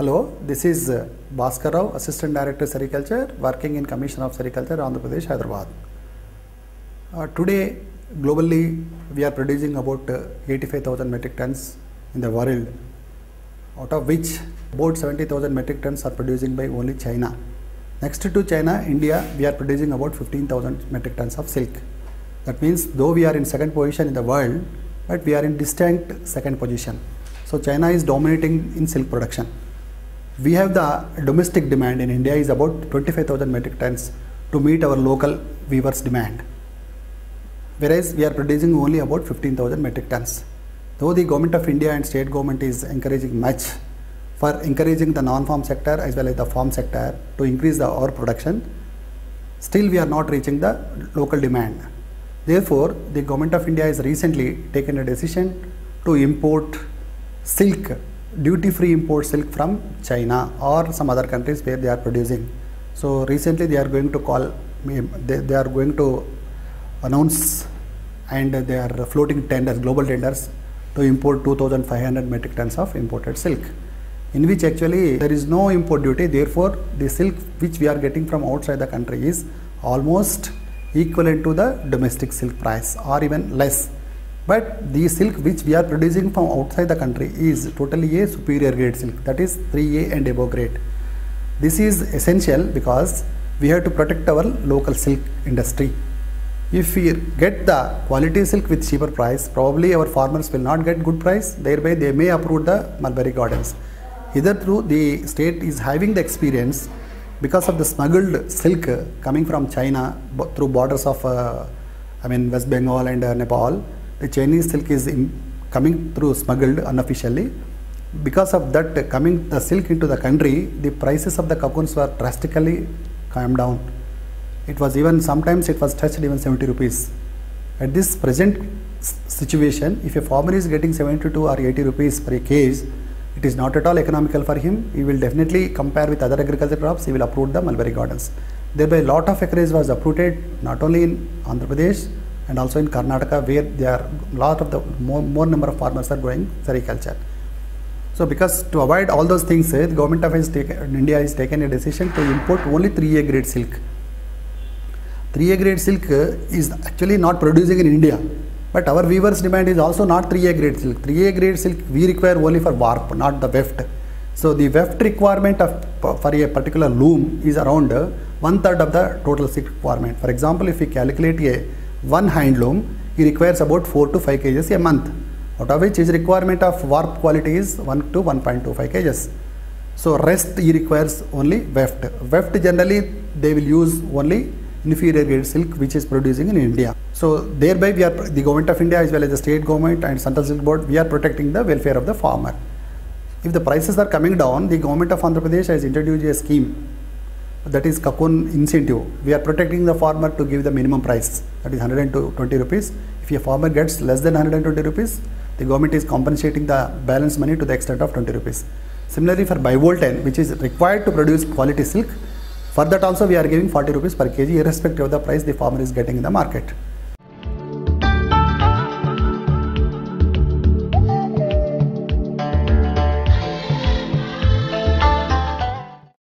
Hello, this is Bhaskar Rao, Assistant Director Sericulture, working in Commission of Sericulture, Andhra Pradesh, Hyderabad. Today, globally, we are producing about 85,000 metric tons in the world, out of which about 70,000 metric tons are producing by only China. Next to China, India, we are producing about 15,000 metric tons of silk. That means, though we are in second position in the world, but we are in distinct second position. So China is dominating in silk production. We have the domestic demand in India is about 25,000 metric tons to meet our local weavers' demand. Whereas we are producing only about 15,000 metric tons. Though the government of India and state government is encouraging much for encouraging the non-farm sector as well as the farm sector to increase our production, still we are not reaching the local demand. Therefore, the government of India has recently taken a decision to import silk, duty-free import silk from China or some other countries where they are producing. So recently they are going to call, they are going to announce and they are floating tenders, global tenders to import 2,500 metric tons of imported silk, in which actually there is no import duty. Therefore, the silk which we are getting from outside the country is almost equivalent to the domestic silk price or even less. But the silk which we are producing from outside the country is totally a superior grade silk, that is 3A and above grade. This is essential because we have to protect our local silk industry. If we get the quality silk with cheaper price, probably our farmers will not get good price, thereby they may uproot the mulberry gardens. Hitherto the state is having the experience because of the smuggled silk coming from China through borders of West Bengal and Nepal. The Chinese silk is coming through smuggled unofficially. Because of that coming the silk into the country, the prices of the cocoons were drastically calmed down. It was even, sometimes it was touched even 70 rupees. At this present situation, if a farmer is getting 72 or 80 rupees per kg, it is not at all economical for him. He will definitely compare with other agricultural crops, he will uproot the mulberry gardens. Thereby a lot of acreage was uprooted, not only in Andhra Pradesh and also in Karnataka, where there are lot of the more number of farmers are growing sericulture. So because to avoid all those things, the government of India has taken a decision to import only 3A grade silk. 3A grade silk is actually not producing in India, but our weavers' demand is also not 3A grade silk. 3A grade silk we require only for warp, not the weft. So the weft requirement for a particular loom is around 1/3 of the total silk requirement. For example, if we calculate one hand loom, he requires about 4 to 5 kgs a month, out of which his requirement of warp quality is 1 to 1.25 kgs. So rest he requires only weft. Weft generally they will use only inferior grade silk which is producing in India. So thereby we are, the government of India as well as the state government and Central Silk Board, we are protecting the welfare of the farmer. If the prices are coming down, the government of Andhra Pradesh has introduced a scheme, that is cocoon incentive. We are protecting the farmer to give the minimum price, that is 120 rupees. If a farmer gets less than 120 rupees, the government is compensating the balance money to the extent of 20 rupees. Similarly for bivoltine, which is required to produce quality silk, for that also we are giving 40 rupees per kg irrespective of the price the farmer is getting in the market.